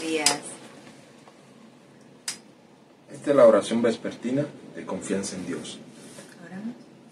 días. Esta es la oración vespertina de confianza en Dios. ¿Oramos?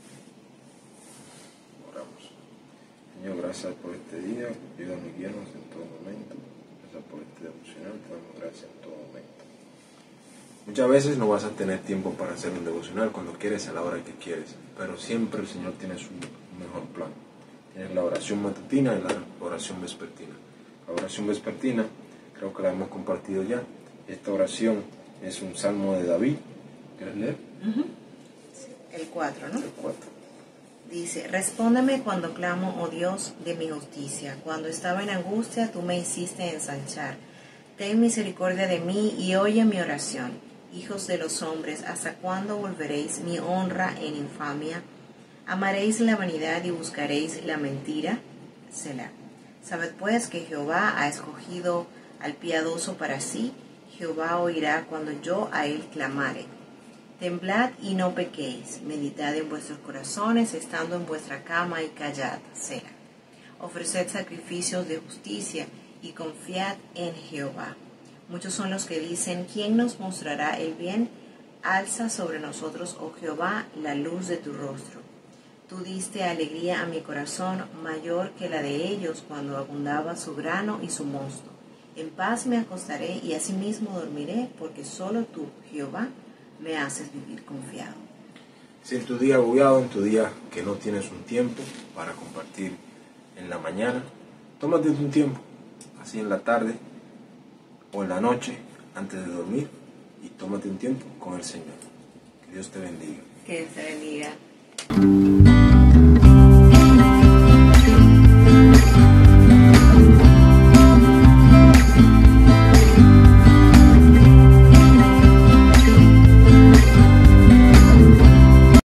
Oramos. Señor, gracias por este día. Ayúdanos y guíanos en todo momento. Gracias por este devocional. Te damos gracias en todo momento. Muchas veces no vas a tener tiempo para hacer un devocional cuando quieres, a la hora que quieres. Pero siempre el Señor tiene su mejor plan. Tienes la oración matutina y la oración vespertina. La oración vespertina, creo que la hemos compartido ya. Esta oración es un salmo de David. ¿Quieres leer? Sí, el 4, ¿no? El 4. Dice: respóndeme cuando clamo, oh Dios, de mi justicia. Cuando estaba en angustia, tú me hiciste ensanchar. Ten misericordia de mí y oye mi oración. Hijos de los hombres, ¿hasta cuándo volveréis mi honra en infamia? ¿Amaréis la vanidad y buscaréis la mentira? Selah. Sabed pues que Jehová ha escogido al piadoso para sí. Jehová oirá cuando yo a él clamare. Temblad y no pequéis. Meditad en vuestros corazones, estando en vuestra cama, y callad. Selah. Ofreced sacrificios de justicia y confiad en Jehová. Muchos son los que dicen: ¿quién nos mostrará el bien? Alza sobre nosotros, oh Jehová, la luz de tu rostro. Tú diste alegría a mi corazón, mayor que la de ellos cuando abundaba su grano y su mosto. En paz me acostaré y asimismo dormiré, porque solo tú, Jehová, me haces vivir confiado. Si en tu día agobiado, en tu día que no tienes un tiempo para compartir en la mañana, tómate un tiempo, así en la tarde o en la noche, antes de dormir, y tómate un tiempo con el Señor. Que Dios te bendiga. Que Dios te bendiga.